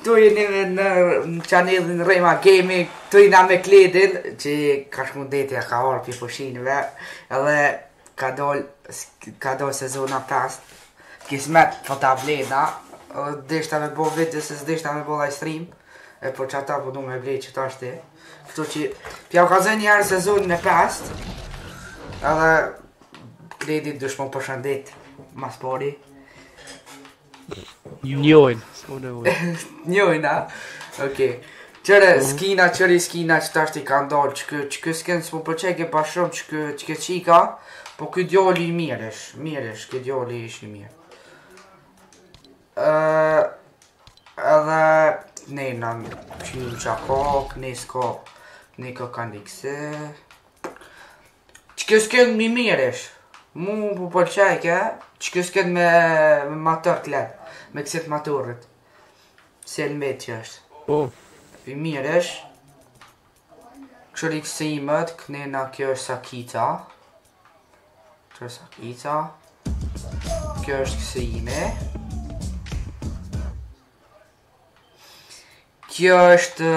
Këtu jeni në channelin Rema Gaming, këtu jena me Kledin, që ka shmundetja ka orë për fushinëve, edhe ka dollë sezona 5, kismet po ta bleda, deshta me bo video se s'deshta me bo live stream, e po që ata po du me bled që ta shti. Këtu që pja u ka zë njerë sezonin e 5, edhe Kledin dush më përshëndet, mas pari. Njojnë, s'ko nevoj. Njojnë, a? Okej. Qëre skina që tash t'i ka ndalë, që kë skin s'mu përqeke pa shumë që kë qika, po kë djali i miresh, kë djali ish i mirë. Edhe nejna që qa kok, ne ka nikse. Që kë skin mi miresh, mu po përqeke, që kë skin me matur t'let. Me kësit maturit. Selmet që është. Po. I miresh. Këshër i kësimët, kënena kjo është Sakita. Kjo është Sakita. Kjo është kësime. Kjo është...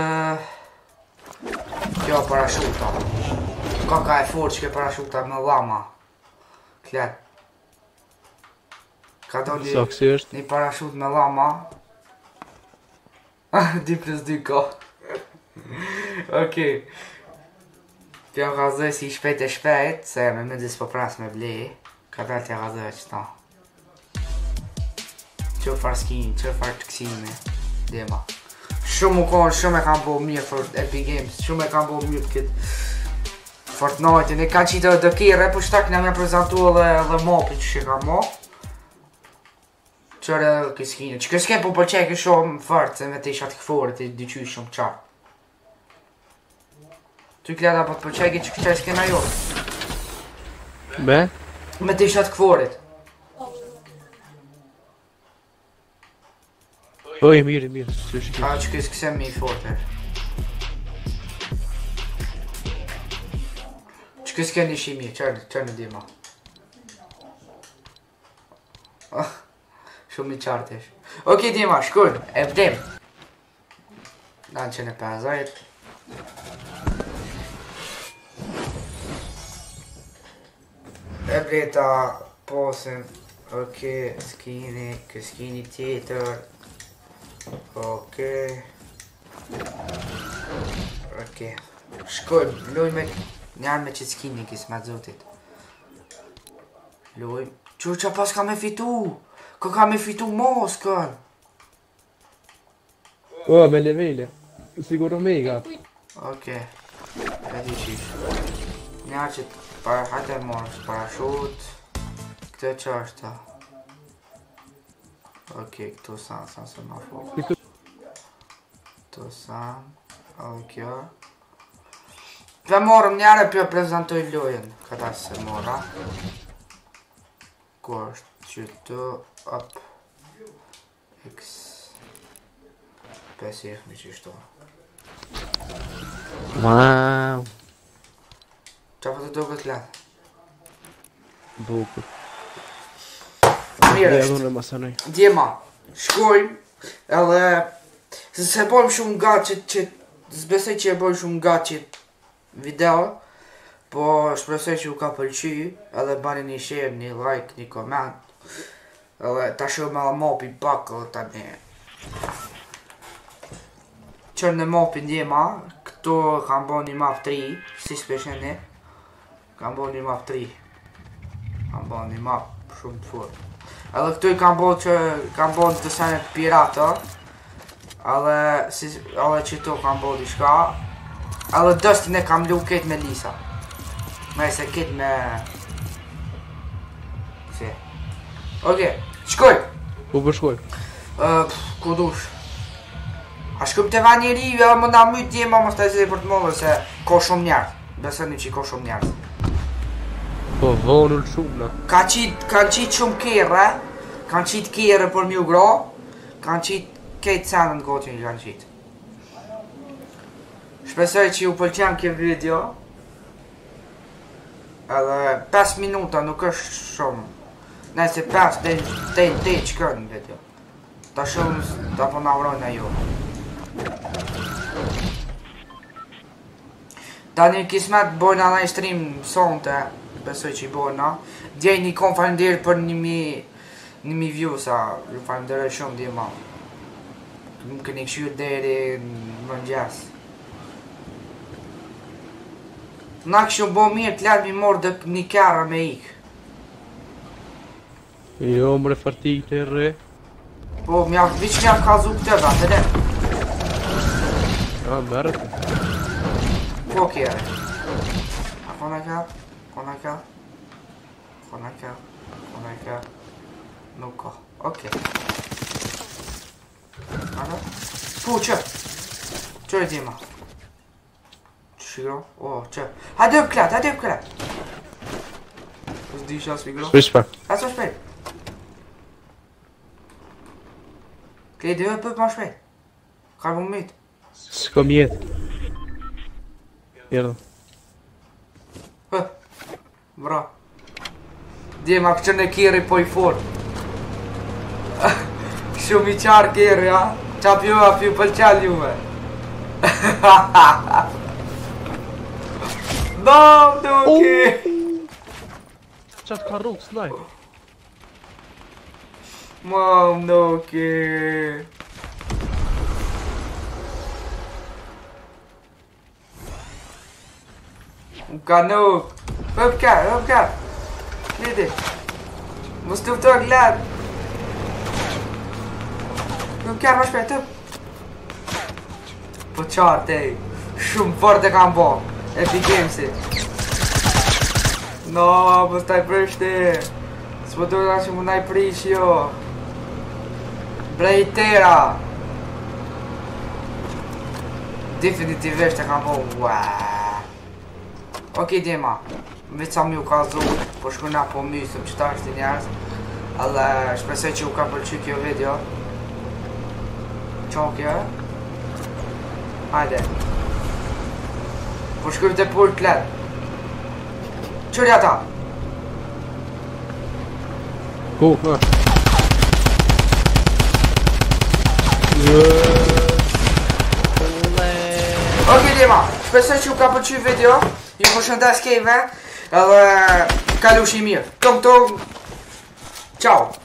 Kjo parashuta. Ka e fort që ke parashuta me lama. Klet. Ka do një parashut me lama. 2+2 ka. Okej. Pja gazoj si shpejt, se me mëndis po pras me ble. Ka dalë tja gazoj që ta. Që farë skin, që farë të kësime. Dema. Shumë u konë, shumë e kam bo mirë for Epic Games. Shumë e kam bo mirë për këtë Fortnite-in. E kanë qitë dhe kire, po shtak në me prezentu edhe mapin që që kam mo. Qërë këskinë, që këskinë po përqeke shumë fërtë, se me të isha të këforit e dyqy shumë qarë. Ty kleda po të përqeke që këqe s'kena jo. Me? Me të isha të këforit. Oj, mirë. A që këse me i fortër. Që këske një shi mirë, qërë në dima. Shumë i qartë ish. Okej, Dima, shkull, e vdim. Danë që në 50. E vdeta posin. Okej, skini, këskini tjetër. Okej. Shkull, luj me njarë me që skini kisë me zotit. Luj. Që pas ka me fitu? Ka me fitu mos, kën. O, me levele. Siguro me i gap. Okej. E di qish. Njarë që hajte mos, parashut. Këtë që është ta. Okej, këtu san se ma fokë. Këtu san. Okej. Për morëm njarë për prezentoj lojen. Këta se mora. Ku është që të up x 5 me që shto. Wow. Qa po të do këtë latë? Bukur. Mirë është. Djema, shkojmë edhe se bojmë shumë gacit që zbesej që e bojmë shumë gacit video, po shpresoj që u ka pëlqy, edhe bani një share, një like, një comment. Edhe ta shumë me la mopi pak edhe ta një. Qërë në mopi ndjema, këto kam bo një map 3, si s'pesheni. Kam bo një map 3. Kam bo një map shumë të fort. Edhe këtu i kam bo në të senet pirata. Edhe që to kam bo di shka. Edhe dëstin e kam lu ketë me Lisa. Me se ketë me... Si. Okej, shkoj! U përshkoj? Ku dush? A shkëm të va njeri, edhe më nga mytë djema më staj zhe për të mëllë, se ko shumë njerë. Beseni që ko shumë njerë. Po, vonur shumë, na. Kanë qitë shumë kere, kanë qitë kere për mju gra, kanë qitë kejtë senën në gotin që kanë qitë. Shpesoj që ju pëlqen kjo video. Edhe 5 minuta nuk është shumë. Nëse 5 dhe që kënë në video. Ta shumë, ta po navrojnë e ju. Tani kismet bojna në stream sonte, besoj që i bojna. Djeni kom falenderë për 1000 views-a, ju falenderoj shumë dje ma. Më këni këshyrë deri në mëngjes. Na kështu bo mirë të letë mi morë dhe një kera me ikë. Jo, mre fartik të rre. Po, viç mja kazu këtë dhe, të dhe. Ja, mërët. Po kjere. A kona ka? Kona ka? Kona ka? Kona ka? Nuk ka. Okej. Ano? Po, që? Që e dima? Shiro? O, që? Hajde u klet, hajde u klet! Po s'di shas migro? Shpesh pak. A so shpejt? Kej dhe për ma shpejt. Ka bu mit. S'kom jetë. Erdhëm. Hë. Bra. Djema këtë në kjeri po i fort. Shumë i qarë kjeri, ha? Qa pjo a pjo pëlqel juve. Dam duki! Qatë ka rrugë, s'naj. Mam duki! Ka nuk! Hëp kër! Lidi! Mos të të gled! Hëp kër ma shpejt, hëp! Po qartë ej! Shumë fort e kam bo! Epic Gamesi! No, po s'taj prishti! S'po të nga që mu naj prish jo! Brejtera! Definitivisht e kam bo! Okej, djema, veç sa mi u ka zonë, po shkuna po mysëm që ta është i njerës. Edhe shpresoj që u ka pëlqy kjo video. Qo kjo? Hajde. Po shkujt e pur klet. Qërja ta? Ku, ha. Okej, djema, shpresoj që u ka pëlqy video. Ju më shëndes kejve, edhe kalush i mirë. Tëm, ciao!